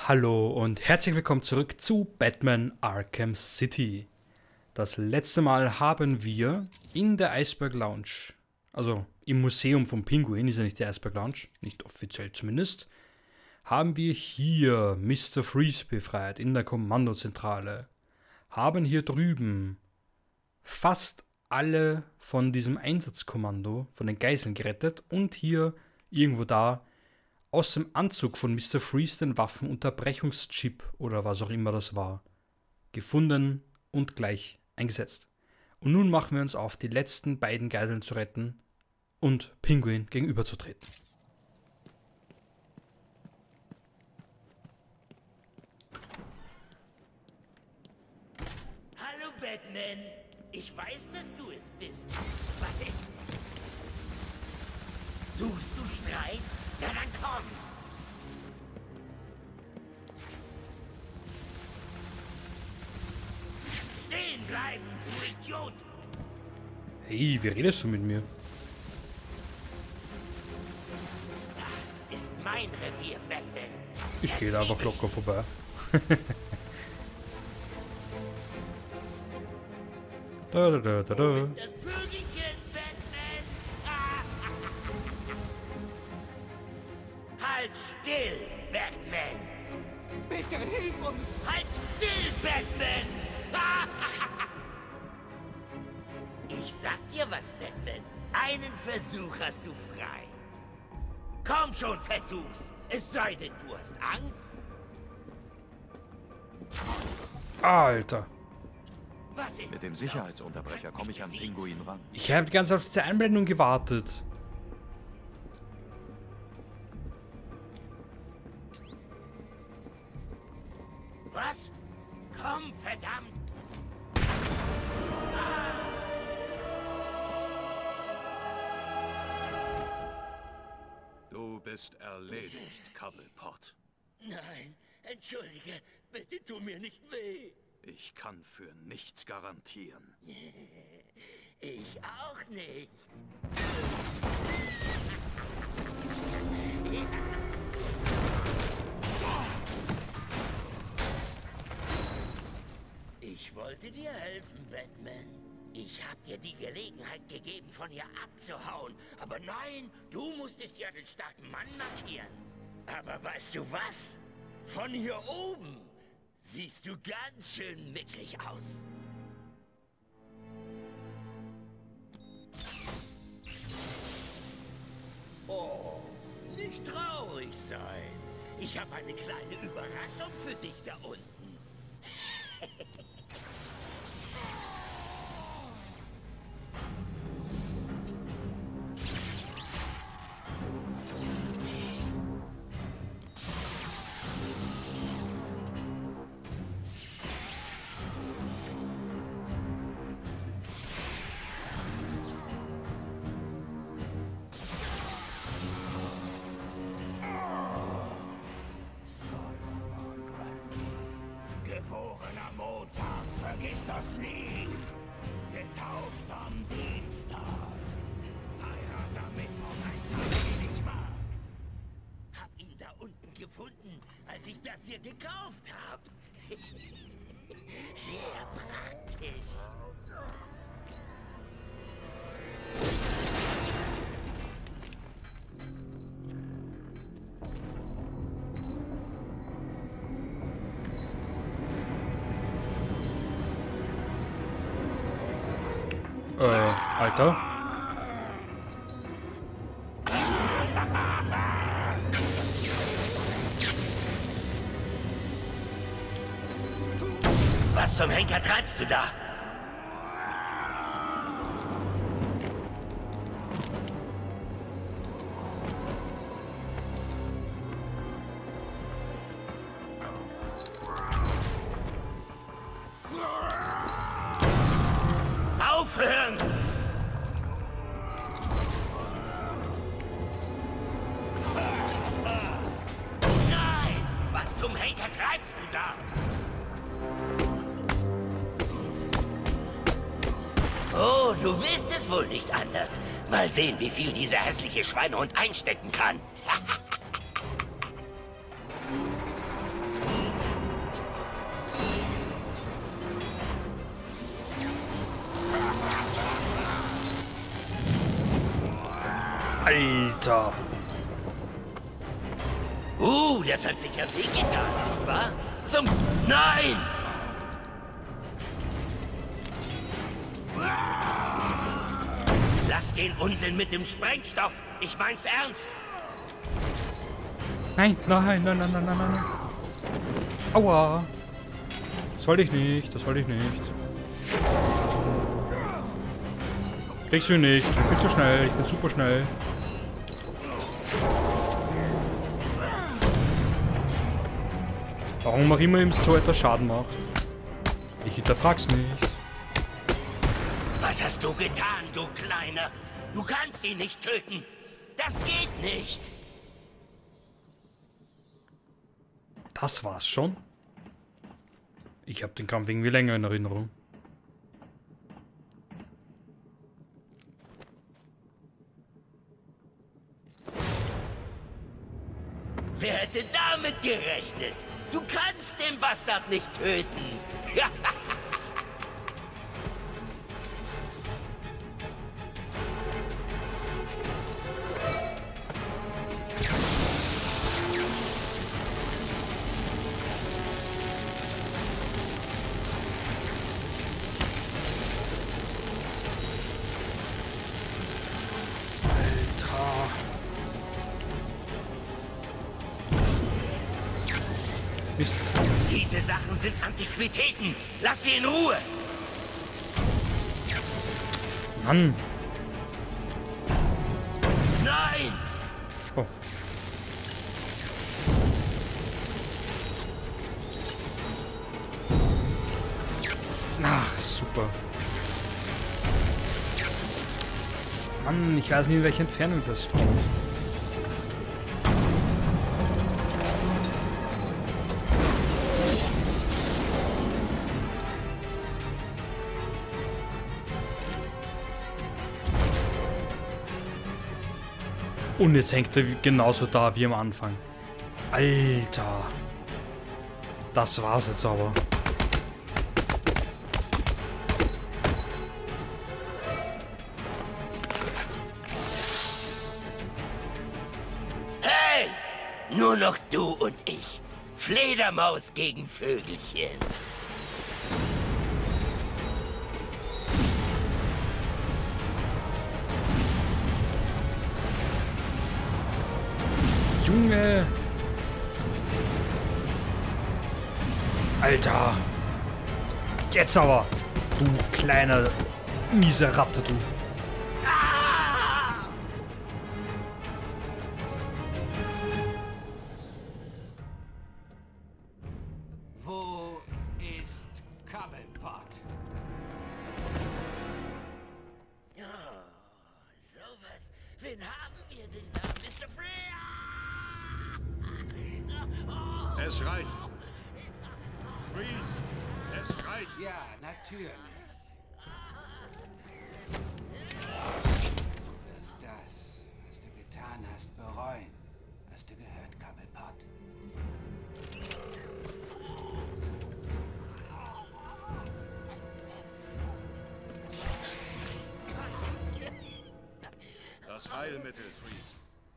Hallo und herzlich willkommen zurück zu Batman Arkham City. Das letzte Mal haben wir in der Iceberg Lounge, also im Museum vom Pinguin, ist ja nicht die Iceberg Lounge, nicht offiziell zumindest, haben wir hier Mr. Freeze befreit in der Kommandozentrale, haben hier drüben fast alle von diesem Einsatzkommando, von den Geiseln gerettet und hier irgendwo da aus dem Anzug von Mr. Freeze den Waffenunterbrechungschip oder was auch immer das war, gefunden und gleich eingesetzt. Und nun machen wir uns auf, die letzten beiden Geiseln zu retten und Pinguin gegenüberzutreten. Hallo Batman, ich weiß, dass du es bist. Was ist? Suchst du Streit? Ja, dann komm! Stehen bleiben, du Idiot! Hey, wie redest du mit mir? Das ist mein Revier, Batman. Ich gehe da einfach locker vorbei. Da, da, da, da, Wo da. ist das Vögelchen, Batman? Ah. Halt still, Batman! Bitte hilf uns! Halt still, Batman! Ah. Ich sag dir was, Batman. Einen Versuch hast du frei. Komm schon, versuch's. Es sei denn, du hast Angst. Alter, Was ist Mit dem Sicherheitsunterbrecher komme ich an Pinguin ran. ich habe die ganze Zeit auf diese Einblendung gewartet. Was? Komm, verdammt! Du bist erledigt, Cobblepot. Nein, entschuldige. Bitte tu mir nicht weh. Ich kann für nichts garantieren. Ich auch nicht. Ich wollte dir helfen, Batman. Ich hab dir die Gelegenheit gegeben, von hier abzuhauen. Aber nein, du musstest ja den starken Mann markieren. Aber weißt du was? Von hier oben siehst du ganz schön mickrig aus. Oh, nicht traurig sein. Ich habe eine kleine Überraschung für dich da unten. Geboren am Montag, vergiss das nie. Getauft am Dienstag. Heirat am Mittwoch, ein Tag, den ich mag. Hab ihn da unten gefunden, als ich das hier gekauft hab. Sehr praktisch. Alter. Was zum Henker treibst du da? Aufhören! Nein! Was zum Henker treibst du da? Oh, du willst es wohl nicht anders. Mal sehen, wie viel dieser hässliche Schweinehund einstecken kann. Alter. Das hat sicher wehgetan, nicht wahr? Nein! Lass den Unsinn mit dem Sprengstoff. Ich mein's ernst. Nein, nein, nein, nein, nein, nein, nein. Aua. Das wollte ich nicht, das wollte ich nicht. Kriegst du nicht, ich bin viel zu schnell, ich bin super schnell. Warum auch immer ihm so etwas Schaden macht. Ich hinterfrag's nicht. Was hast du getan, du Kleiner? Du kannst ihn nicht töten. Das geht nicht. Das war's schon? Ich habe den Kampf irgendwie länger in Erinnerung. Wer hätte damit gerechnet? Du kannst den Bastard nicht töten. Mist. Diese Sachen sind Antiquitäten. Lass sie in Ruhe. Mann. Nein! Oh. Ach, super. Mann, ich weiß nicht, in welche Entfernung das kommt. Und jetzt hängt er genauso da wie am Anfang. Alter. Das war's jetzt aber. Hey! Nur noch du und ich. Fledermaus gegen Vögelchen. Junge! Alter! Jetzt aber! Du kleiner, miese Ratte, du! Wo ist Cobblepot? Ja, sowas. Wen haben wir denn da, Mr. Freya? Es reicht. Freeze! Es reicht! Ja, natürlich. Du wirst das, was du getan hast, bereuen. Hast du gehört, Cobblepot? Das Heilmittel, Freeze.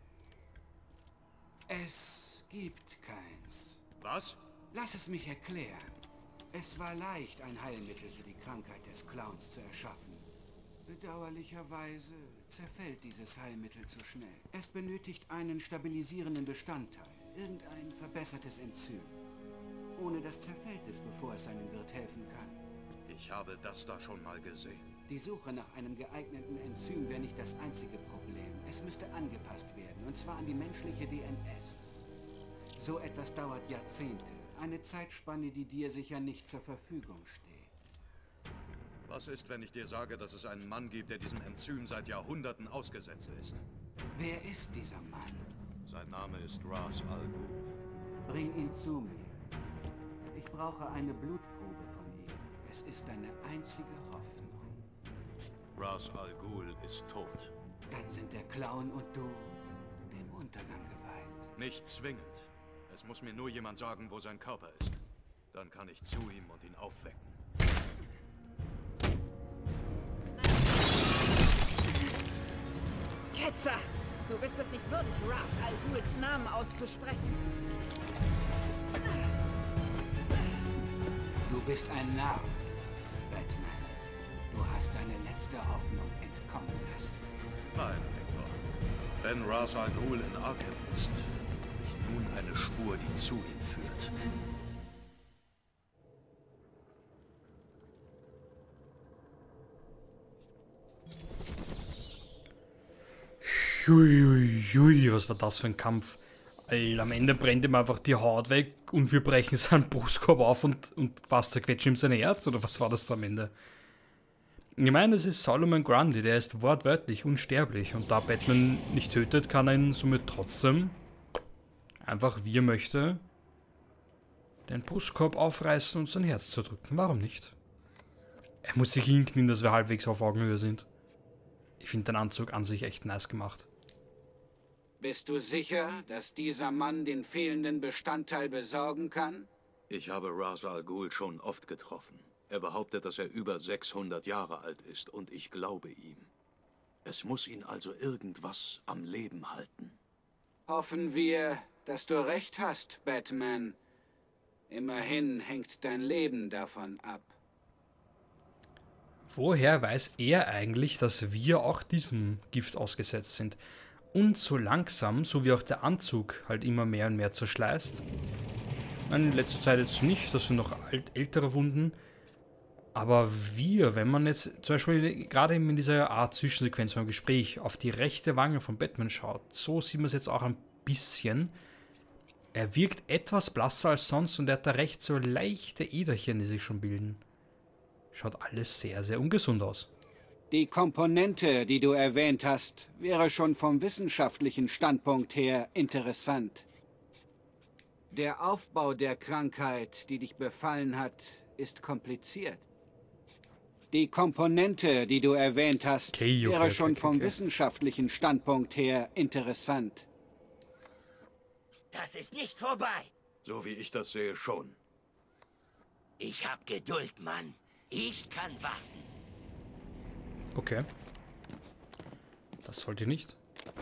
Es gibt keins. Was? Lass es mich erklären. Es war leicht, ein Heilmittel für die Krankheit des Clowns zu erschaffen. Bedauerlicherweise zerfällt dieses Heilmittel zu schnell. Es benötigt einen stabilisierenden Bestandteil, irgendein verbessertes Enzym. Ohne das zerfällt es, bevor es seinem Wirt helfen kann. Ich habe das da schon mal gesehen. Die Suche nach einem geeigneten Enzym wäre nicht das einzige Problem. Es müsste angepasst werden, und zwar an die menschliche DNS. So etwas dauert Jahrzehnte. Eine Zeitspanne, die dir sicher nicht zur Verfügung steht. Was ist, wenn ich dir sage, dass es einen Mann gibt, der diesem Enzym seit Jahrhunderten ausgesetzt ist? Wer ist dieser Mann? Sein Name ist Ra's al Ghul. Bring ihn zu mir. Ich brauche eine Blutprobe von ihm. Es ist deine einzige Hoffnung. Ra's al Ghul ist tot. Dann sind der Clown und du dem Untergang geweiht. Nicht zwingend. Es muss mir nur jemand sagen, wo sein Körper ist. Dann kann ich zu ihm und ihn aufwecken. Ketzer! Du bist es nicht würdig, Ra's al Ghuls Namen auszusprechen. Du bist ein Narr, Batman. Du hast deine letzte Hoffnung entkommen lassen. Nein, Hector. Wenn Ra's al Ghul in Arkham ist, habe ich nun eine Spur, die zu ihm führt. Ui, was war das für ein Kampf? Am Ende brennt ihm einfach die Haut weg und wir brechen seinen Brustkorb auf und was, zerquetschen ihm sein Herz? Oder was war das da am Ende? Ich meine, das ist Solomon Grundy, der ist wortwörtlich unsterblich und da Batman nicht tötet, kann er ihn somit trotzdem, einfach wie er möchte, den Brustkorb aufreißen und sein Herz zerdrücken. Warum nicht? Er muss sich hinknien, dass wir halbwegs auf Augenhöhe sind. Ich finde den Anzug an sich echt nice gemacht. Bist du sicher, dass dieser Mann den fehlenden Bestandteil besorgen kann? Ich habe Ra's al Ghul schon oft getroffen. Er behauptet, dass er über 600 Jahre alt ist und ich glaube ihm. Es muss ihn also irgendwas am Leben halten. Hoffen wir, dass du recht hast, Batman. Immerhin hängt dein Leben davon ab. Woher weiß er eigentlich, dass wir auch diesem Gift ausgesetzt sind? Und so langsam, so wie auch der Anzug halt immer mehr und mehr zerschleißt. In letzter Zeit jetzt nicht, das sind noch ältere Wunden. Aber wenn man jetzt zum Beispiel gerade in dieser Art Zwischensequenz beim Gespräch auf die rechte Wange von Batman schaut, so sieht man es jetzt auch ein bisschen. Er wirkt etwas blasser als sonst und er hat da rechts so leichte Äderchen, die sich schon bilden. Schaut alles sehr, sehr ungesund aus. Die Komponente, die du erwähnt hast, wäre schon vom wissenschaftlichen Standpunkt her interessant. Der Aufbau der Krankheit, die dich befallen hat, ist kompliziert. Die Komponente, die du erwähnt hast, wäre schon vom wissenschaftlichen Standpunkt her interessant. Das ist nicht vorbei. So wie ich das sehe, schon. Ich hab Geduld, Mann. Ich kann warten. Okay. Das wollte ich nicht.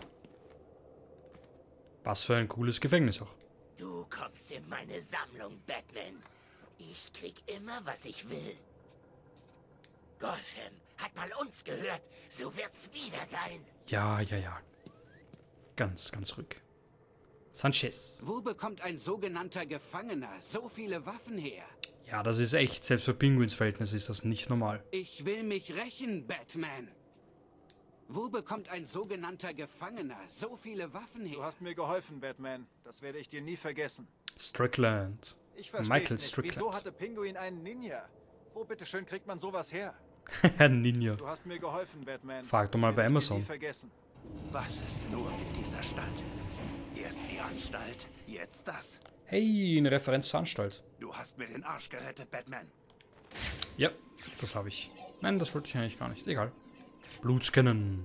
Was für ein cooles Gefängnis auch. Du kommst in meine Sammlung, Batman. Ich krieg immer, was ich will. Gotham hat mal uns gehört. So wird's wieder sein. Ja. Ganz ruhig. Sanchez. Wo bekommt ein sogenannter Gefangener so viele Waffen her? Ja, das ist echt. Selbst für Pinguins Verhältnis ist das nicht normal. Ich will mich rächen, Batman. Wo bekommt ein sogenannter Gefangener so viele Waffen her? Du hast mir geholfen, Batman. Das werde ich dir nie vergessen. Strickland. Ich verstehe Michael nicht. Strickland. Wieso hatte Pinguin einen Ninja? Wo bitteschön kriegt man sowas her? Ninja. Du hast mir geholfen, Batman. Frag doch mal Das bei werde ich dir Amazon. nie vergessen. Was ist nur mit dieser Stadt? Erst die Anstalt, jetzt das. Hey, eine Referenz zur Anstalt. Du hast mir den Arsch gerettet, Batman. Ja, das habe ich. Nein, das wollte ich eigentlich gar nicht. Egal. Blutscannen.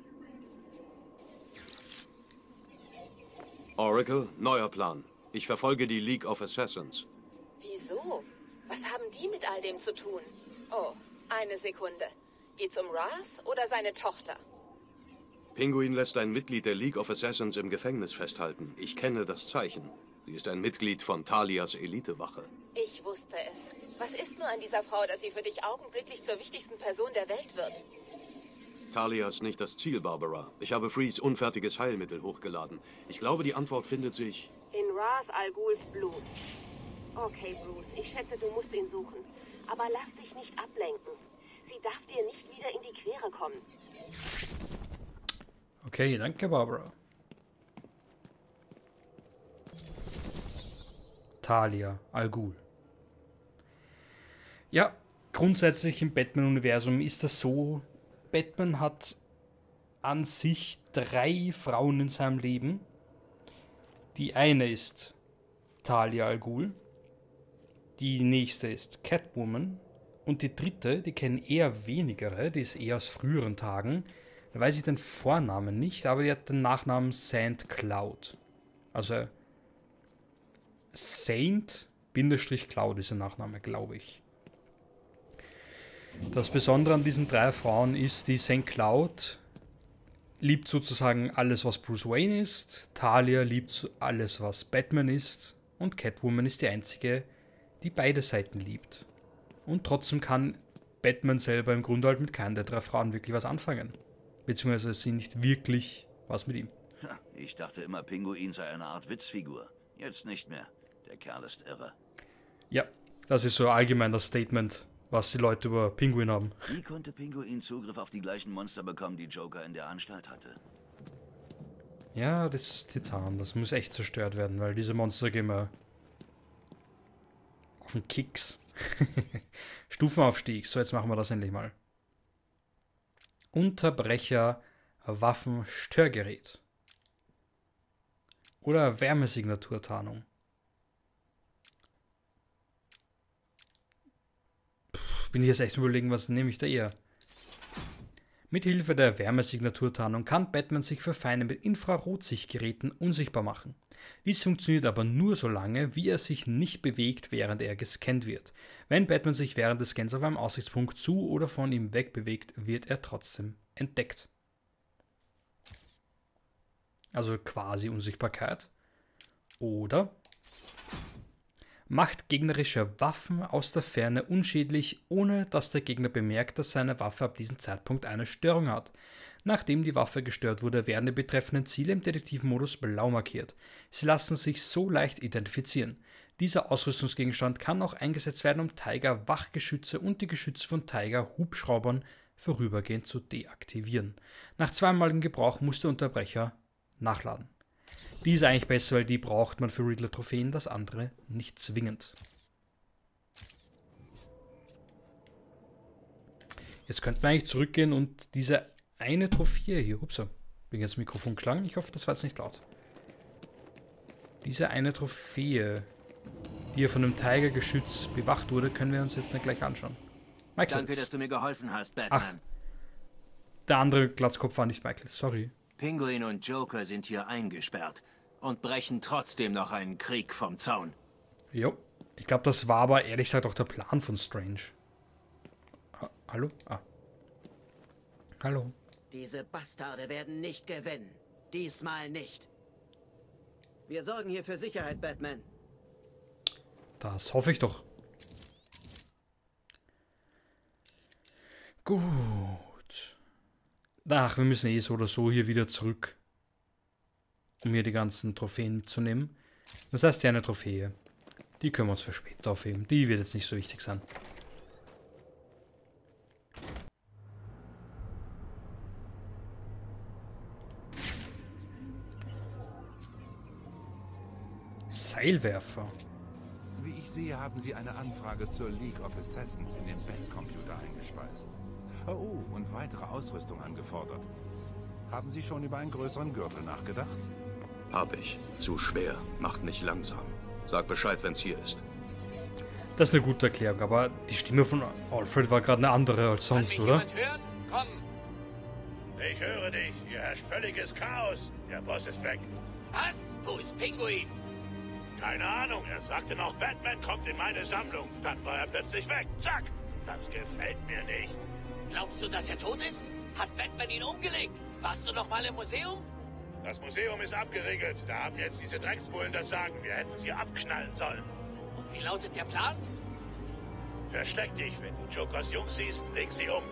Oracle, neuer Plan. Ich verfolge die League of Assassins. Wieso? Was haben die mit all dem zu tun? Oh, eine Sekunde. Geht's um Ra's oder seine Tochter? Pinguin lässt ein Mitglied der League of Assassins im Gefängnis festhalten. Ich kenne das Zeichen. Sie ist ein Mitglied von Talias Elitewache. Ich wusste es. Was ist nur an dieser Frau, dass sie für dich augenblicklich zur wichtigsten Person der Welt wird? Talia ist nicht das Ziel, Barbara. Ich habe Freeze unfertiges Heilmittel hochgeladen. Ich glaube, die Antwort findet sich... In Ra's al Ghuls Blut. Okay, Bruce, ich schätze, du musst ihn suchen. Aber lass dich nicht ablenken. Sie darf dir nicht wieder in die Quere kommen. Okay, danke, Barbara. Talia al Ghul. Ja, grundsätzlich im Batman-Universum ist das so, Batman hat an sich 3 Frauen in seinem Leben. Die eine ist Talia al Ghul, die nächste ist Catwoman und die dritte, die kennen eher wenigere, die ist eher aus früheren Tagen. Da weiß ich den Vornamen nicht, aber die hat den Nachnamen St. Cloud. Also Saint-Cloud ist der Nachname, glaube ich. Das Besondere an diesen 3 Frauen ist, die St. Cloud liebt sozusagen alles, was Bruce Wayne ist. Talia liebt alles, was Batman ist. Und Catwoman ist die einzige, die beide Seiten liebt. Und trotzdem kann Batman selber im Grunde halt mit keiner der 3 Frauen wirklich was anfangen. Beziehungsweise sie nicht wirklich was mit ihm. Ich dachte immer, Pinguin sei eine Art Witzfigur. Jetzt nicht mehr. Der Kerl ist irre. Ja, das ist so allgemein das Statement, was die Leute über Pinguin haben. Wie konnte Pinguin Zugriff auf die gleichen Monster bekommen, die Joker in der Anstalt hatte? Ja, das ist Titan. Das muss echt zerstört werden, weil diese Monster gehen mir auf den Kicks. Stufenaufstieg. So, jetzt machen wir das endlich mal. Unterbrecher, Waffenstörgerät. Oder Wärmesignaturtarnung. Bin ich jetzt echt überlegen, was nehme ich da eher? Mithilfe der Wärmesignaturtarnung kann Batman sich für Feinde mit Infrarotsichtgeräten unsichtbar machen. Dies funktioniert aber nur so lange, wie er sich nicht bewegt, während er gescannt wird. Wenn Batman sich während des Scans auf einem Aussichtspunkt zu oder von ihm wegbewegt, wird er trotzdem entdeckt. Also quasi Unsichtbarkeit. Oder macht gegnerische Waffen aus der Ferne unschädlich, ohne dass der Gegner bemerkt, dass seine Waffe ab diesem Zeitpunkt eine Störung hat. Nachdem die Waffe gestört wurde, werden die betreffenden Ziele im Detektivmodus blau markiert. Sie lassen sich so leicht identifizieren. Dieser Ausrüstungsgegenstand kann auch eingesetzt werden, um Tiger-Wachgeschütze und die Geschütze von Tiger-Hubschraubern vorübergehend zu deaktivieren. Nach zweimaligem Gebrauch muss der Unterbrecher nachladen. Die ist eigentlich besser, weil die braucht man für Riddler-Trophäen, das andere nicht zwingend. Jetzt könnten wir eigentlich zurückgehen und diese eine Trophäe hier, ups, bin jetzt das Mikrofon geschlagen, ich hoffe, das war jetzt nicht laut. Diese eine Trophäe, die hier von einem Tiger-Geschütz bewacht wurde, können wir uns jetzt nicht gleich anschauen. Michael. Danke, dass du mir geholfen hast, Batman. Ach, der andere Glatzkopf war nicht Michael, sorry. Pinguin und Joker sind hier eingesperrt und brechen trotzdem noch einen Krieg vom Zaun. Jo, ich glaube, das war aber ehrlich gesagt auch der Plan von Strange. Hallo? Ah. Hallo. Diese Bastarde werden nicht gewinnen. Diesmal nicht. Wir sorgen hier für Sicherheit, Batman. Das hoffe ich doch. Gut. Ach, wir müssen so oder so hier wieder zurück, um hier die ganzen Trophäen mitzunehmen. Das heißt, die eine Trophäe, die können wir uns für später aufheben. Die wird jetzt nicht so wichtig sein. Seilwerfer. Wie ich sehe, haben Sie eine Anfrage zur League of Assassins in den Backcomputer eingespeist. Oh, und weitere Ausrüstung angefordert. Haben Sie schon über einen größeren Gürtel nachgedacht? Hab ich. Zu schwer. Macht mich langsam. Sag Bescheid, wenn's hier ist. Das ist eine gute Erklärung, aber die Stimme von Alfred war gerade eine andere als sonst, oder? Hören? Komm! Ich höre dich. Hier herrscht völliges Chaos. Der Boss ist weg. Was? Wo ist Pinguin? Keine Ahnung. Er sagte noch, Batman kommt in meine Sammlung. Dann war er plötzlich weg. Zack! Das gefällt mir nicht. Glaubst du, dass er tot ist? Hat Batman ihn umgelegt? Warst du noch mal im Museum? Das Museum ist abgeriegelt. Da haben jetzt diese Drecksbullen das Sagen. Wir hätten sie abknallen sollen. Und wie lautet der Plan? Versteck dich. Wenn du Jokers Jungs siehst, leg sie um.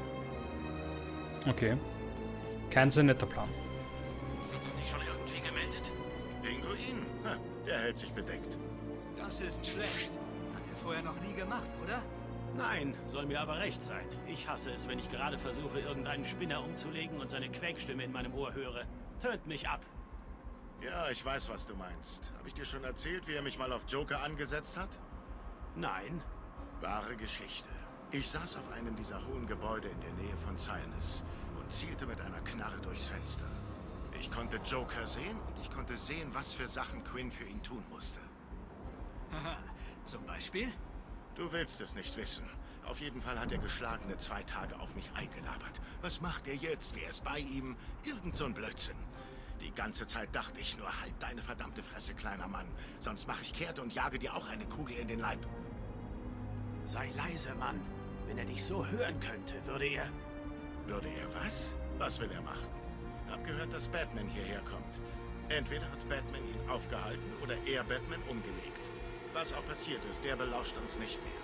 Okay. Kein sehr netter Plan. Hat er sich schon irgendwie gemeldet? Pinguin? Der hält sich bedeckt. Das ist schlecht. Hat er vorher noch nie gemacht, oder? Nein, soll mir aber recht sein. Ich hasse es, wenn ich gerade versuche, irgendeinen Spinner umzulegen und seine Quäkstimme in meinem Ohr höre. Tönt mich ab. Ja, ich weiß, was du meinst. Habe ich dir schon erzählt, wie er mich mal auf Joker angesetzt hat? Nein. Wahre Geschichte. Ich saß auf einem dieser hohen Gebäude in der Nähe von Cyanus und zielte mit einer Knarre durchs Fenster. Ich konnte Joker sehen und ich konnte sehen, was für Sachen Quinn für ihn tun musste. Haha, zum Beispiel? Du willst es nicht wissen. Auf jeden Fall hat er geschlagene 2 Tage auf mich eingelabert. Was macht er jetzt? Wer ist bei ihm? Irgend so ein Blödsinn. Die ganze Zeit dachte ich nur, halt deine verdammte Fresse, kleiner Mann. Sonst mache ich kehrt und jage dir auch eine Kugel in den Leib. Sei leise, Mann. Wenn er dich so hören könnte, würde er... Würde er was? Was will er machen? Hab gehört, dass Batman hierher kommt. Entweder hat Batman ihn aufgehalten oder er Batman umgelegt. Was auch passiert ist, der belauscht uns nicht mehr.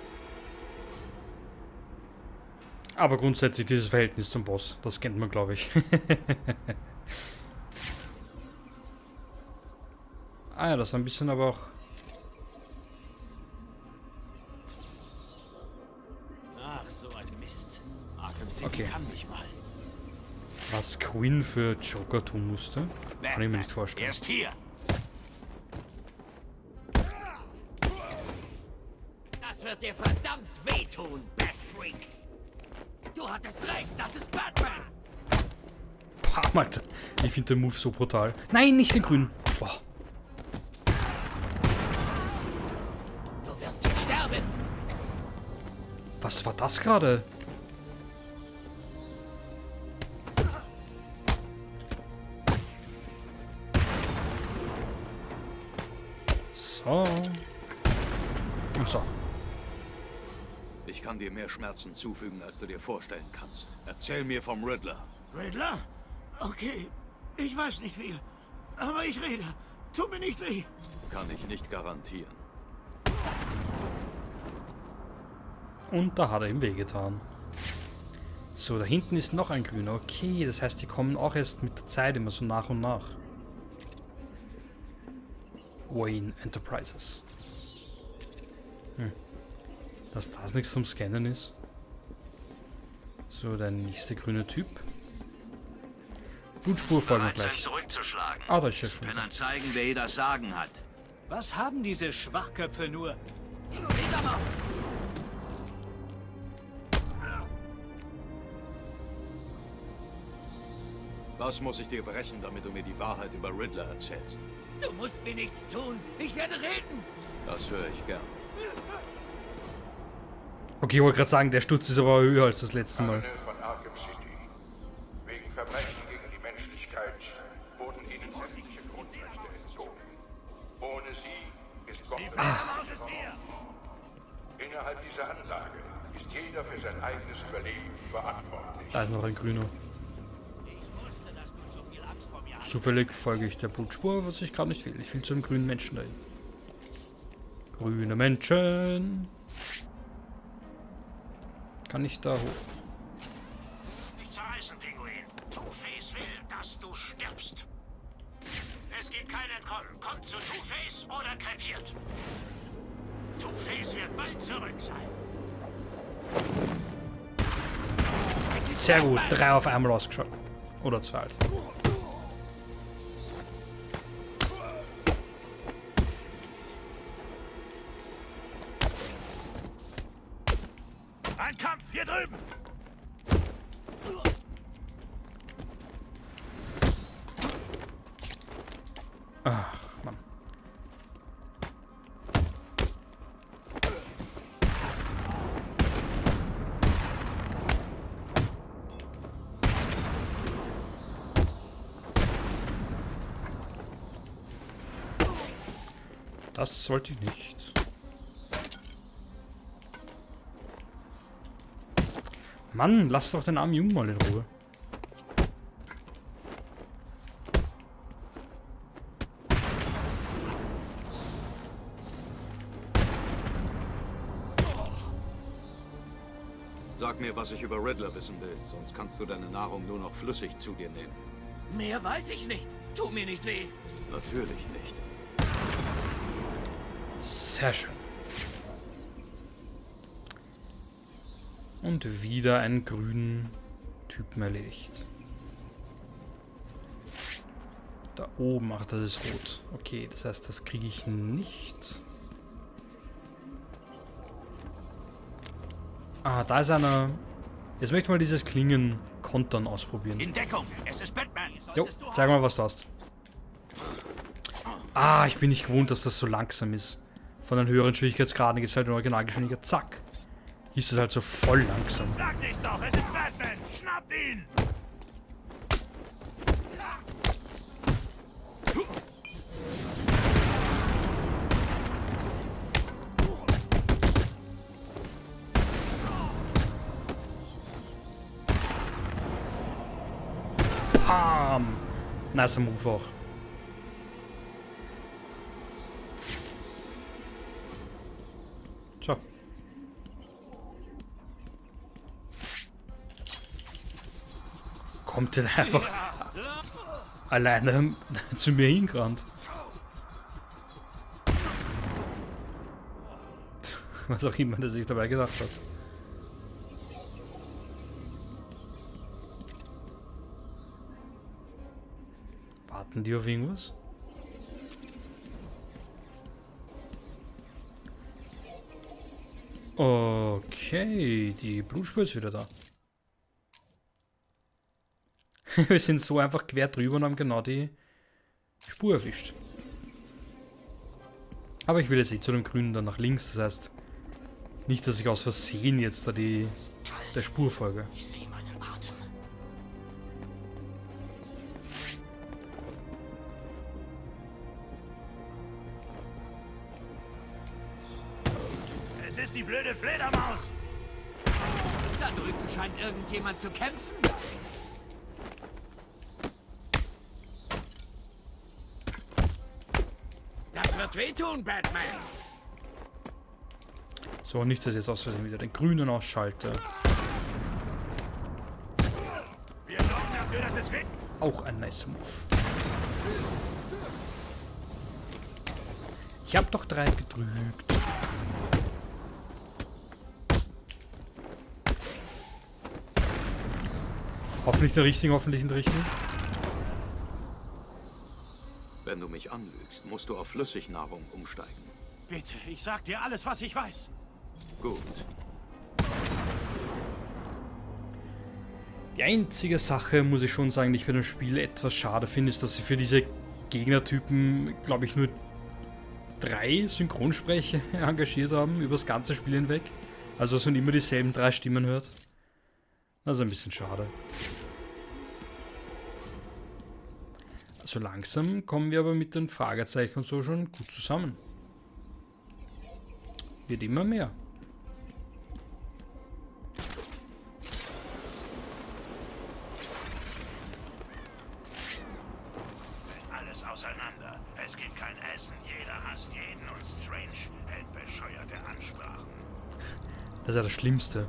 Aber grundsätzlich dieses Verhältnis zum Boss, das kennt man, glaube ich. Ah ja, das ist ein bisschen aber auch... Ach, so ein Mist. Arkham City kann nicht mal. Was Quinn für Joker tun musste, kann ich mir nicht vorstellen. Er ist hier. Das wird dir verdammt wehtun, Batfreak. Du hattest recht, das ist Batman. Boah, Alter. Ich finde den Move so brutal. Nein, nicht den grünen. Boah. Du wirst hier sterben. Was war das gerade? So. Und so. Ich kann dir mehr Schmerzen zufügen, als du dir vorstellen kannst. Erzähl mir vom Riddler. Riddler? Okay, ich weiß nicht viel. Aber ich rede. Tu mir nicht weh. Kann ich nicht garantieren. Und da hat er ihm wehgetan. So, da hinten ist noch ein grüner. Okay, das heißt, die kommen auch erst mit der Zeit immer so nach und nach. Wayne Enterprises. Dass das nichts zum Scannen ist. So, der nächste grüne Typ. Blutspur folgen gleich. Zurückzuschlagen. Ah, da ist ja schon. Können zeigen, wer hier das Sagen hat. Was haben diese Schwachköpfe nur? Was muss ich dir brechen, damit du mir die Wahrheit über Riddler erzählst? Du musst mir nichts tun. Ich werde reden. Das höre ich gern. Okay, ich wollte gerade sagen, der Sturz ist aber höher als das letzte Mal. Von Arkham City. Wegen Verbrechen gegen die Menschlichkeit wurden ihnen sämtliche Grundrechte entzogen. Ohne sie ist Gott. Innerhalb dieser Anlage ist jeder für sein eigenes Überleben verantwortlich. Da ist noch ein grüner. Zufällig folge ich der Blutspur, was ich gerade nicht will. Ich will zu einem grünen Menschen dahin. Grüne Menschen. Kann ich da hoch? Nicht zerreißen, Pinguin. Two-Face will, dass du stirbst. Es gibt kein Entkommen. Kommt zu Two-Face oder krepiert. Two-Face wird bald zurück sein. Sehr gut, 3 auf einmal ausgeschaut. Oder 2 halt. Ein Kampf hier drüben! Ach, Mann. Das sollte ich nicht. Mann, lass doch den armen Jungen mal in Ruhe. Sag mir, was ich über Riddler wissen will, sonst kannst du deine Nahrung nur noch flüssig zu dir nehmen. Mehr weiß ich nicht. Tu mir nicht weh. Natürlich nicht. Sehr schön. Und wieder einen grünen Typen erledigt. Da oben, ach, das ist rot. Okay, das heißt, das kriege ich nicht. Ah, da ist einer. Jetzt möchte ich mal dieses Klingen-Kontern ausprobieren. In Deckung, es ist Batman. Jo, zeig mal, was du hast. Ah, ich bin nicht gewohnt, dass das so langsam ist. Von den höheren Schwierigkeitsgraden geht es halt in Originalgeschwindigkeit. Zack. Hier ist es halt so voll langsam. Sagte ich doch, es ist Batman! Schnappt ihn! Bam! Nicer Move auch. So. Kommt denn einfach alleine zu mir hingerannt. Was auch immer der sich dabei gedacht hat. Warten die auf irgendwas? Okay, die Blutspur ist wieder da. Wir sind so einfach quer drüber und haben genau die Spur erwischt. Aber ich will jetzt eh zu dem Grünen dann nach links, das heißt nicht, dass ich aus Versehen jetzt da der Spur folge. Ich sehe meinen Atem. Es ist die blöde Fledermaus! Da drüben scheint irgendjemand zu kämpfen. Das wird wehtun, Batman! So, nicht, dass ich jetzt aus Versehen wieder den Grünen ausschalte. Wir sorgen dafür, dass es weh. Auch ein nice Move. Ich hab doch 3 gedrückt. Hoffentlich der richtige, hoffentlich der richtige. Wenn du mich anlügst, musst du auf Flüssignahrung umsteigen. Bitte, ich sag dir alles, was ich weiß. Gut. Die einzige Sache, muss ich schon sagen, die ich bei dem Spiel etwas schade finde, ist, dass sie für diese Gegnertypen, glaube ich, nur 3 Synchronsprecher engagiert haben, über das ganze Spiel hinweg. Also, dass man immer dieselben 3 Stimmen hört. Das ist ein bisschen schade. So langsam kommen wir aber mit den Fragezeichen und so schon gut zusammen. Wird immer mehr. Alles auseinander. Es gibt kein Essen, jeder hasst jeden und Strange hält bescheuerte Ansprachen. Das ist ja das Schlimmste.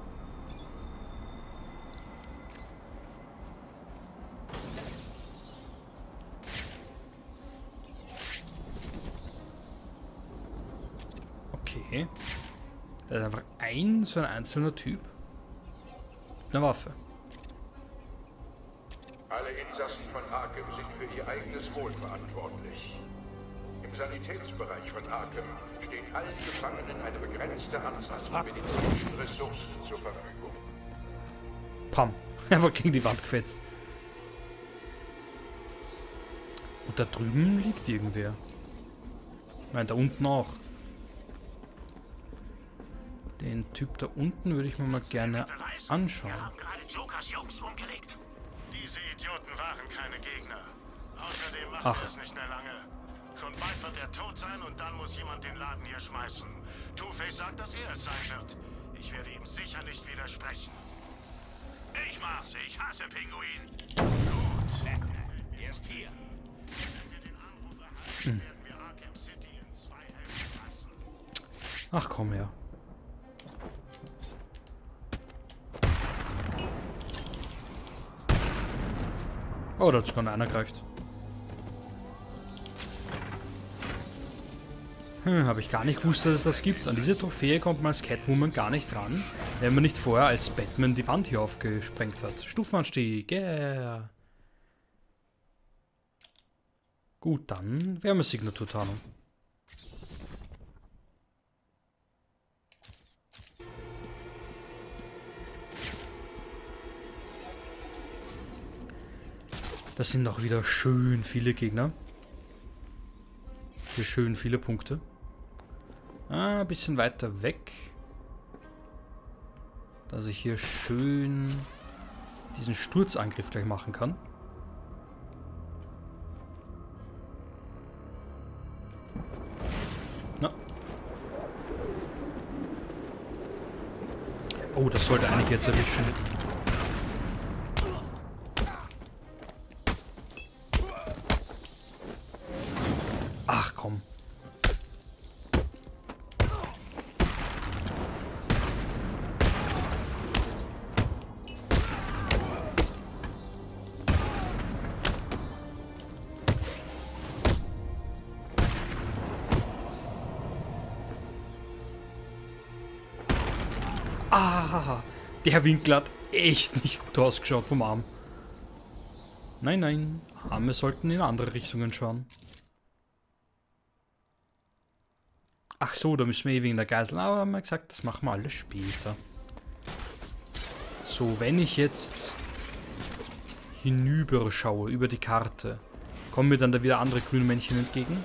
Okay. Das ist einfach so ein einzelner Typ. Mit einer Waffe. Alle Insassen von Arkham sind für ihr eigenes Wohl verantwortlich. Im Sanitätsbereich von Arkham steht allen Gefangenen eine begrenzte Anzahl an medizinischen Ressourcen zur Verfügung. Pam. Einfach gegen die Wand gefetzt. Und da drüben liegt irgendwer. Ich meine, da unten auch. Den Typ da unten würde ich mir mal gerne anschauen. Wir haben gerade Jokers Jungs umgelegt. Diese Idioten waren keine Gegner. Außerdem macht er es nicht mehr lange. Schon bald wird er tot sein und dann muss jemand den Laden hier schmeißen. Two-Face sagt, dass er es sein wird. Ich werde ihm sicher nicht widersprechen. Ich mach's, ich hasse Pinguin. Gut. Erst hier. Wenn wir den Anruf erhalten, werden wir Arkham City in 2 Hälften reißen. Ach komm her. Oh, da hat sogar einer greift. Habe ich gar nicht gewusst, dass es das gibt. An diese Trophäe kommt man als Catwoman gar nicht ran, wenn man nicht vorher als Batman die Wand hier aufgesprengt hat. Stufenanstieg, yeah. Gut, dann Wärmesignaturtarnung. Das sind noch wieder schön viele Gegner. Für schön viele Punkte. Ah, ein bisschen weiter weg. Dass ich hier schön diesen Sturzangriff gleich machen kann. Na. Oh, das sollte einige jetzt erwischen. Ah, der Winkel hat echt nicht gut ausgeschaut vom Arm. Nein, nein, Arme sollten in andere Richtungen schauen. Ach so, da müssen wir wegen der Geisel. Aber haben wir gesagt, das machen wir alles später. So, wenn ich jetzt hinüber schaue, über die Karte, kommen mir dann da wieder andere grüne Männchen entgegen?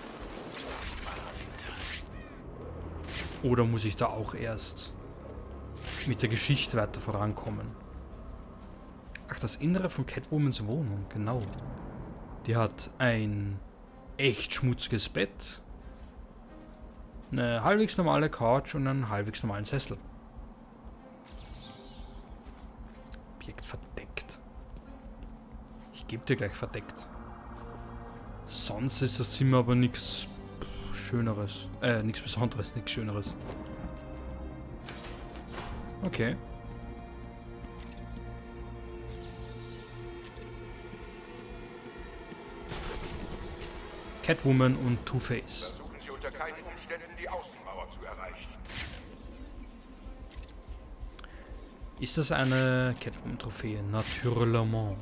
Oder muss ich da auch erst mit der Geschichte weiter vorankommen? Ach, das Innere von Catwomans Wohnung, genau. Die hat ein echt schmutziges Bett, eine halbwegs normale Couch und einen halbwegs normalen Sessel. Objekt verdeckt. Ich gebe dir gleich verdeckt. Sonst ist das Zimmer aber nichts Schöneres. Nichts Besonderes, nichts Schöneres. Okay. Catwoman und Two-Face. Versuchen Sie unter keinen Umständen die Außenmauer zu erreichen. Ist das eine Catwoman-Trophäe? Naturellement.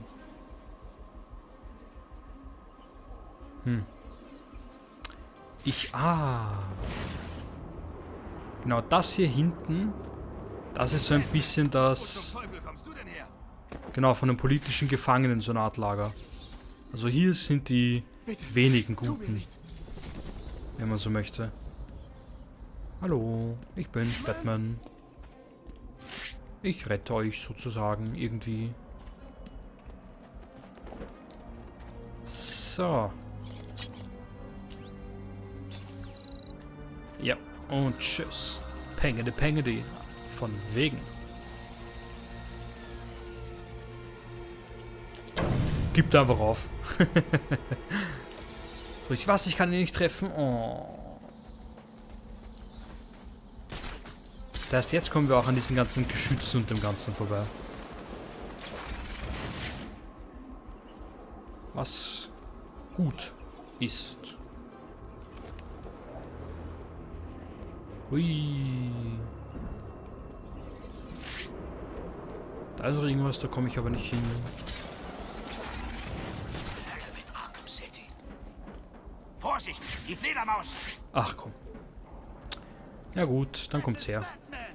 Genau, das hier hinten, das ist so ein bisschen das... Genau, von den politischen Gefangenen, so eine Art Lager. Also hier sind die wenigen Guten, wenn man so möchte. Hallo, ich bin Batman. Ich rette euch sozusagen irgendwie. So. Ja, und tschüss. Pengede, pengede. Von wegen. Gibt einfach auf. So, ich kann ihn nicht treffen. Oh. Das heißt, jetzt kommen wir auch an diesen ganzen Geschützen und dem Ganzen vorbei. Was gut ist. Hui. Da ist irgendwas, da komme ich aber nicht hin. Vorsicht, die Fledermaus! Ach komm. Ja gut, dann kommt's her.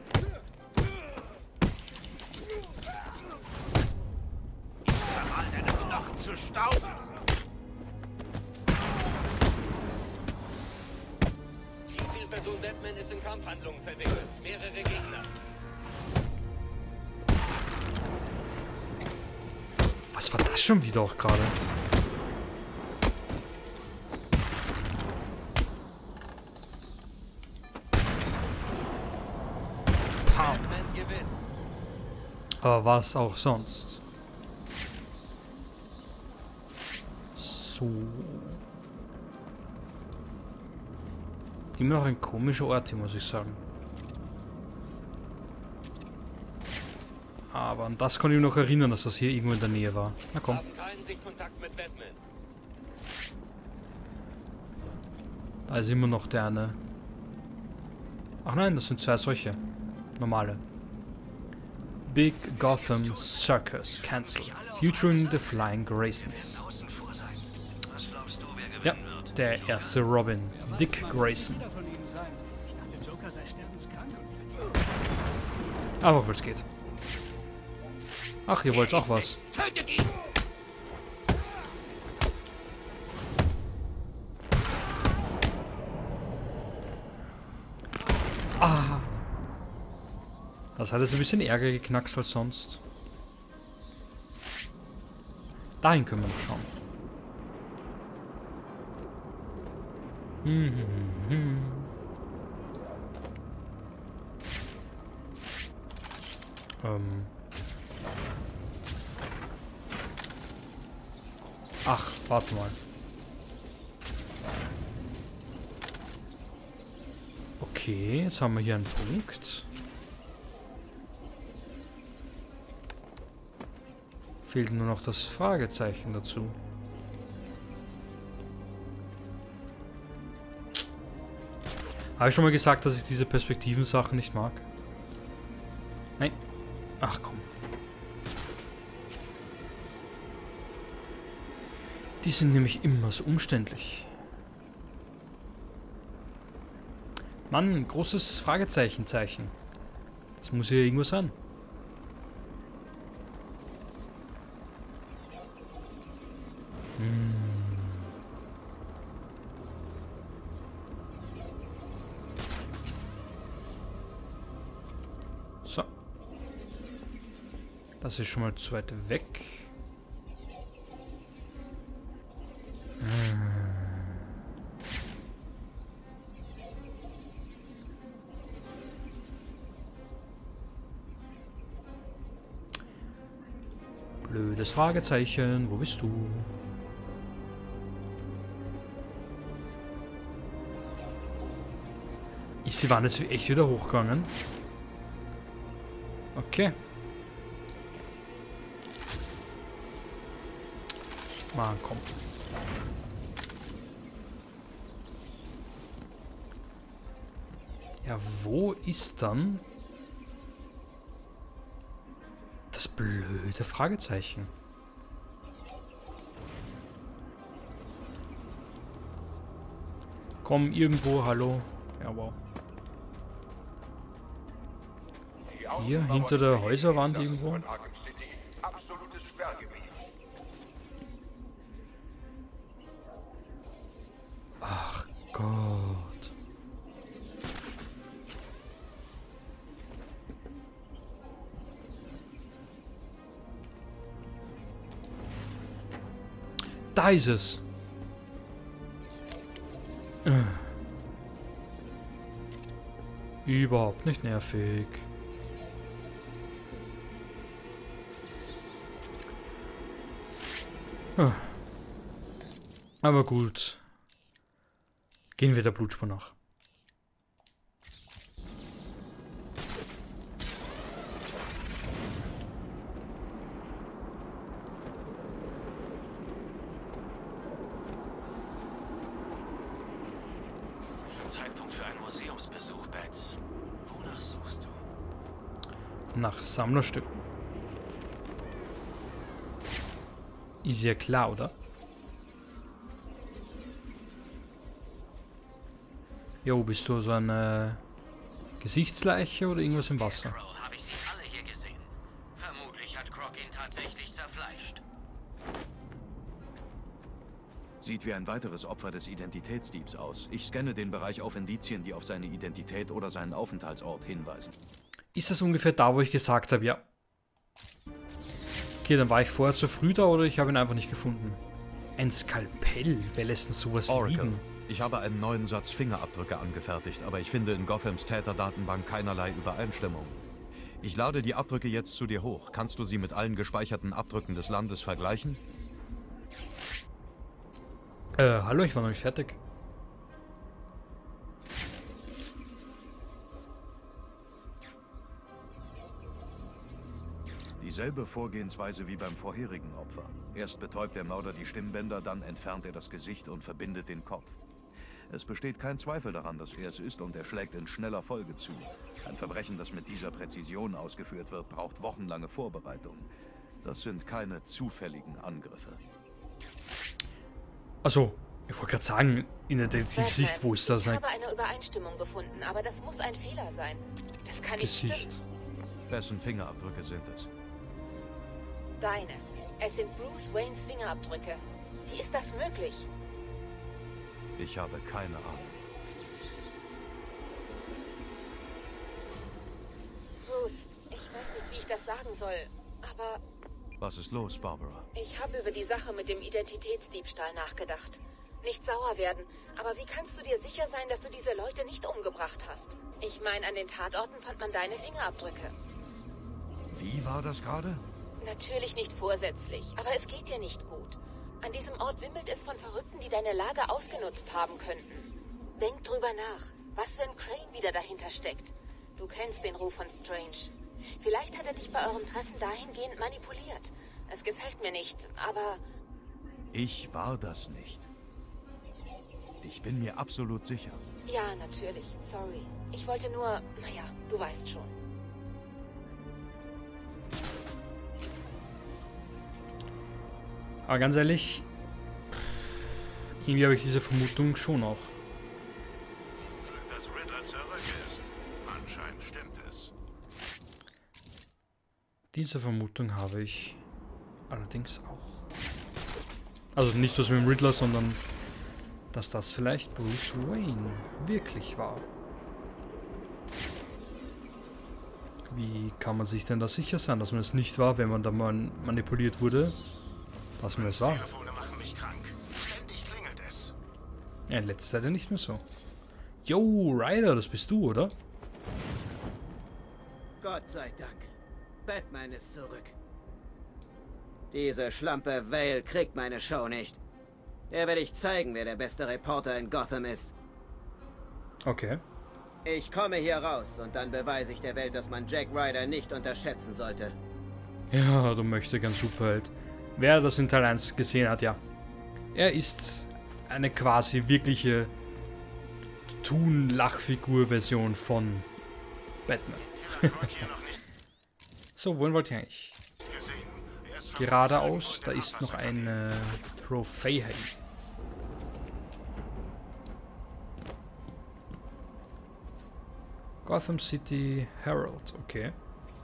Ich zermal deine Knochen zu Staub! Die Zielperson Batman ist in Kampfhandlungen verwickelt. Mehrere Gegner. Was war das schon wieder auch gerade? Aber was auch sonst. So. Immer noch ein komischer Ort hier, muss ich sagen. Aber an das kann ich mich noch erinnern, dass das hier irgendwo in der Nähe war. Na komm. Da ist immer noch der eine. Ach nein, das sind zwei solche. Normale. Big Gotham Circus cancelled, featuring the Flying Graysons. Ja, der erste Robin, Dick Grayson. Aber wohl es geht. Ach, ihr wollt auch was. Ah. Das hat jetzt ein bisschen ärger geknackst als sonst. Dahin können wir noch schauen. Ach, warte mal. Okay, jetzt haben wir hier einen Punkt. Fehlt nur noch das Fragezeichen dazu. Habe ich schon mal gesagt, dass ich diese Perspektiven-Sachen nicht mag? Nein. Ach komm. Die sind nämlich immer so umständlich. Mann, großes Fragezeichen. Das muss ja irgendwo sein. So. Das ist schon mal zu weit weg. Blödes Fragezeichen, wo bist du? Sie waren jetzt echt wieder hochgegangen. Okay. Mann, komm. Ja, wo ist dann das blöde Fragezeichen? Komm, irgendwo, hallo. Ja, wow. Hier, hinter der Häuserwand irgendwo. Absolutes Sperrgebiet. Ach Gott. Da ist es. Überhaupt nicht nervig. Aber gut. Gehen wir der Blutspur nach. Zeitpunkt für einen Museumsbesuch, Bats. Wonach suchst du? Nach Sammlerstücken. Ist ja klar, oder? Jo, bist du so eine Gesichtsleiche oder irgendwas im Wasser? Habe ich sie alle hier gesehen. Vermutlich hat Croc ihn tatsächlich zerfleischt. Sieht wie ein weiteres Opfer des Identitätsdiebs aus. Ich scanne den Bereich auf Indizien, die auf seine Identität oder seinen Aufenthaltsort hinweisen. Ist das ungefähr da, wo ich gesagt habe, ja. Okay, dann war ich vorher zu früh da oder ich habe ihn einfach nicht gefunden. Ein Skalpell? Wer lässt denn sowas liegen? Ich habe einen neuen Satz Fingerabdrücke angefertigt, aber ich finde in Gothams Täterdatenbank keinerlei Übereinstimmung. Ich lade die Abdrücke jetzt zu dir hoch. Kannst du sie mit allen gespeicherten Abdrücken des Landes vergleichen? Hallo, ich war noch nicht fertig. Dieselbe Vorgehensweise wie beim vorherigen Opfer. Erst betäubt der Mörder die Stimmbänder, dann entfernt er das Gesicht und verbindet den Kopf. Es besteht kein Zweifel daran, dass er es ist und er schlägt in schneller Folge zu. Ein Verbrechen, das mit dieser Präzision ausgeführt wird, braucht wochenlange Vorbereitung. Das sind keine zufälligen Angriffe. Also, ich wollte gerade sagen, in der Detektivsicht, wo ist das? Ich habe eine Übereinstimmung gefunden, aber das muss ein Fehler sein. Das kann nicht Gesicht. Wessen Fingerabdrücke sind es? Deine. Es sind Bruce Waynes Fingerabdrücke. Wie ist das möglich? Ich habe keine Ahnung. Bruce, ich weiß nicht, wie ich das sagen soll, aber... Was ist los, Barbara? Ich habe über die Sache mit dem Identitätsdiebstahl nachgedacht. Nicht sauer werden, aber wie kannst du dir sicher sein, dass du diese Leute nicht umgebracht hast? Ich meine, an den Tatorten fand man deine Fingerabdrücke. Wie war das gerade? Natürlich nicht vorsätzlich, aber es geht dir nicht gut. An diesem Ort wimmelt es von Verrückten, die deine Lage ausgenutzt haben könnten. Denk drüber nach, was wenn Crane wieder dahinter steckt. Du kennst den Ruf von Strange. Vielleicht hat er dich bei eurem Treffen dahingehend manipuliert. Es gefällt mir nicht, aber... Ich war das nicht. Ich bin mir absolut sicher. Ja, natürlich. Sorry. Ich wollte nur... Naja, du weißt schon. Aber ganz ehrlich, irgendwie habe ich diese Vermutung schon auch. Dass Riddler zurück ist. Anscheinend stimmt es. Diese Vermutung habe ich allerdings auch. Also nicht das mit dem Riddler, sondern dass das vielleicht Bruce Wayne wirklich war. Wie kann man sich denn da sicher sein, dass man es nicht war, wenn man da mal manipuliert wurde, dass man es war? Telefone machen mich krank. Ständig klingelt es. Ja, in letzter Zeit ja nicht mehr so. Yo, Ryder, das bist du, oder? Gott sei Dank. Batman ist zurück. Diese Schlampe Vale kriegt meine Show nicht. Der werde ich zeigen, wer der beste Reporter in Gotham ist. Okay. Ich komme hier raus und dann beweise ich der Welt, dass man Jack Ryder nicht unterschätzen sollte. Ja, du möchtest gern Superheld. Wer das in Teil 1 gesehen hat, ja. Er ist eine quasi wirkliche Toon-Lachfigur-Version von Batman. So, wohin wollte ich eigentlich? Geradeaus, da ist noch eine Trophäe. Gotham City Herald, okay.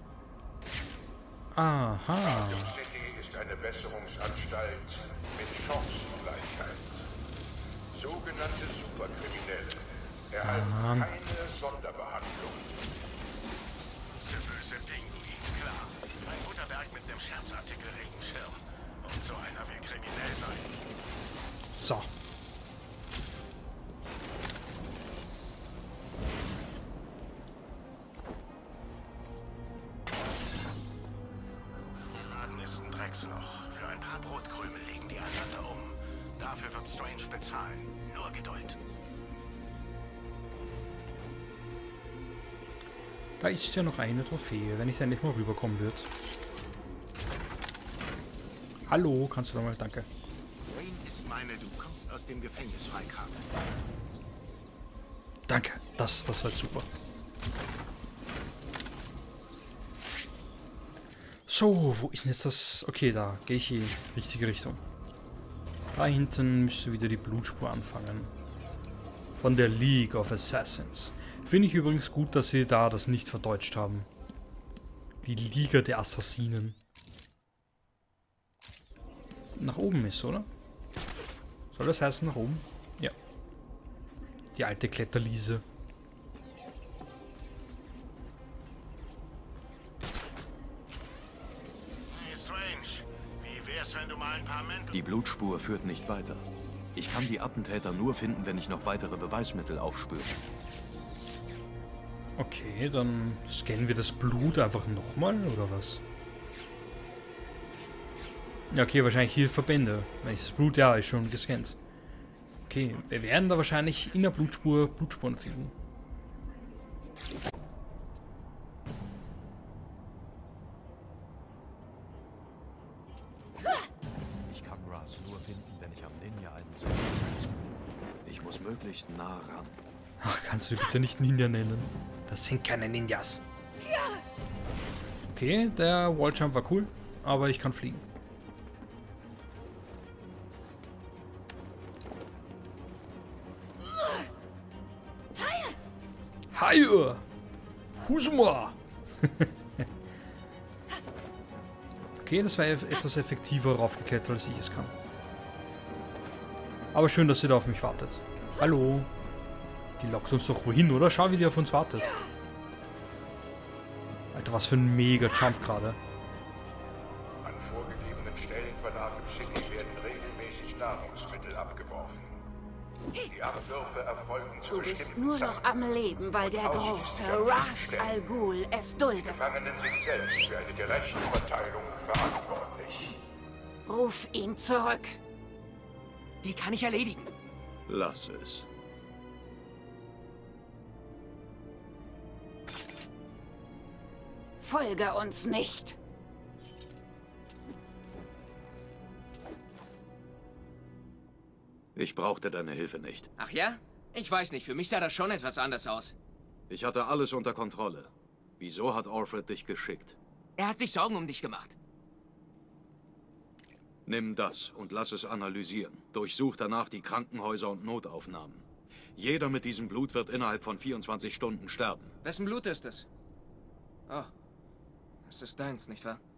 Aha. Gotham City ist eine Besserungsanstalt mit Chancengleichheit. Sogenannte Superkriminelle erhalten keine Sonderbehandlung. Zu böse Pinguin, klar. Ein guter Werk mit einem Scherzartikel Regenschirm. Und so einer will kriminell sein. So. Ist ein Drecksloch. Für ein paar Brotkrümel legen die einander um. Dafür wird Strange bezahlen. Nur Geduld. Da ist ja noch eine Trophäe, wenn ich endlich mal rüberkommen wird. Hallo, kannst du da mal, danke. Wayne ist meine, du kommst aus dem Gefängnis freikam. Danke, das war super. So, wo ist denn jetzt das? Okay, da gehe ich in die richtige Richtung. Da hinten müsste wieder die Blutspur anfangen. Von der League of Assassins. Finde ich übrigens gut, dass sie da das nicht verdeutscht haben. Die Liga der Assassinen. Nach oben ist, oder? Soll das heißen nach oben? Ja. Die alte Kletterliese. Die Blutspur führt nicht weiter. Ich kann die Attentäter nur finden, wenn ich noch weitere Beweismittel aufspüre. Okay, dann scannen wir das Blut einfach nochmal, oder was? Ja, okay, wahrscheinlich hier Verbände. Wenn ich das Blut, ja, ist schon gescannt. Okay, wir werden da wahrscheinlich in der Blutspur Blutspuren finden. Möglichst nah ran. Ach, kannst du die bitte nicht Ninja nennen? Das sind keine Ninjas. Okay, der Walljump war cool, aber ich kann fliegen. Haie! Husma! Okay, das war etwas effektiver raufgeklettert, als ich es kann. Aber schön, dass sie da auf mich wartet. Hallo. Die lockt uns doch wohin, oder? Schau, wie die auf uns wartet. Alter, was für ein mega Jump gerade. An vorgegebenen Stellen von Arkham City werden regelmäßig Nahrungsmittel abgeworfen. Die Abwürfe erfolgen zu Du bist nur noch am Leben, weil der große Ra's al Ghul es duldet. Die Gefangenen sind selbst für eine gerechte Verteilung verantwortlich. Ruf ihn zurück. Die kann ich erledigen. Lass es. Folge uns nicht. Ich brauchte deine Hilfe nicht. Ach ja? Ich weiß nicht, für mich sah das schon etwas anders aus. Ich hatte alles unter Kontrolle. Wieso hat Alfred dich geschickt? Er hat sich Sorgen um dich gemacht. Nimm das und lass es analysieren. Durchsuch danach die Krankenhäuser und Notaufnahmen. Jeder mit diesem Blut wird innerhalb von 24 Stunden sterben. Wessen Blut ist es? Oh, es ist deins, nicht wahr?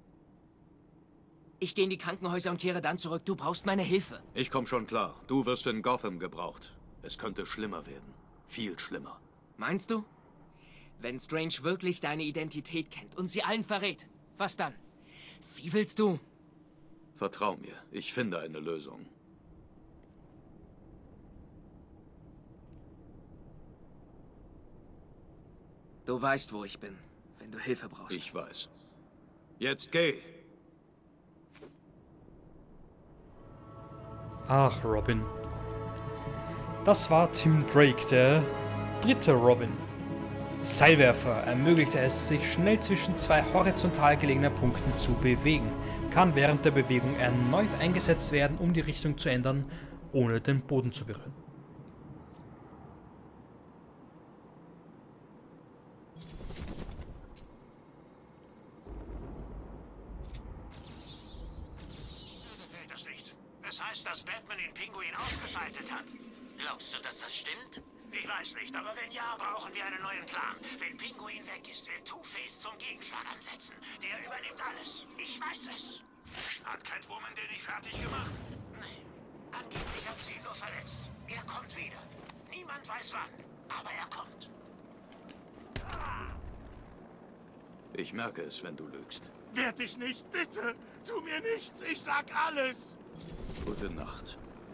Ich gehe in die Krankenhäuser und kehre dann zurück. Du brauchst meine Hilfe. Ich komm schon klar. Du wirst in Gotham gebraucht. Es könnte schlimmer werden. Viel schlimmer. Meinst du? Wenn Strange wirklich deine Identität kennt und sie allen verrät, was dann? Wie willst du? Vertrau mir. Ich finde eine Lösung. Du weißt, wo ich bin, wenn du Hilfe brauchst. Ich weiß. Jetzt geh! Ach, Robin. Das war Tim Drake, der dritte Robin. Seilwerfer ermöglichte es, sich schnell zwischen zwei horizontal gelegenen Punkten zu bewegen, kann während der Bewegung erneut eingesetzt werden, um die Richtung zu ändern, ohne den Boden zu berühren. Gefällt das nicht. Es heißt, dass Batman den Pinguin ausgeschaltet hat. Glaubst du, dass das stimmt? Ich weiß nicht, aber wenn ja, brauchen wir einen neuen Plan. Wenn Pinguin weg ist, wird Two-Face zum Gegenschlag ansetzen. Der übernimmt alles. Ich weiß es. Hat Catwoman den nicht fertig gemacht? Nee. Angeblich hat sie ihn nur verletzt. Er kommt wieder. Niemand weiß wann, aber er kommt. Ich merke es, wenn du lügst. Werd dich nicht, bitte! Tu mir nichts, ich sag alles! Gute Nacht.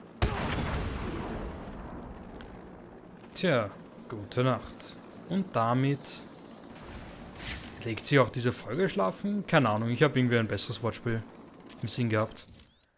Tja, gute Nacht. Und damit legt sie auch diese Folge schlafen? Keine Ahnung, ich habe irgendwie ein besseres Wortspiel im Sinn gehabt.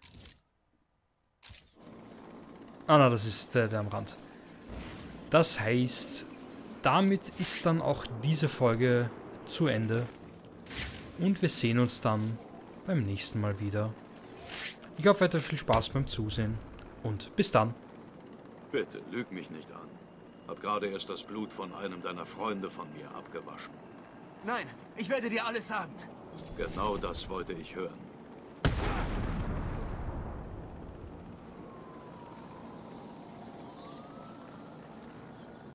Ah, na, das ist der am Rand. Das heißt, damit ist dann auch diese Folge zu Ende. Und wir sehen uns dann beim nächsten Mal wieder. Ich hoffe, ihr hattet viel Spaß beim Zusehen. Und bis dann. Bitte, lüg mich nicht an. Hab gerade erst das Blut von einem deiner Freunde von mir abgewaschen. Nein, ich werde dir alles sagen. Genau das wollte ich hören.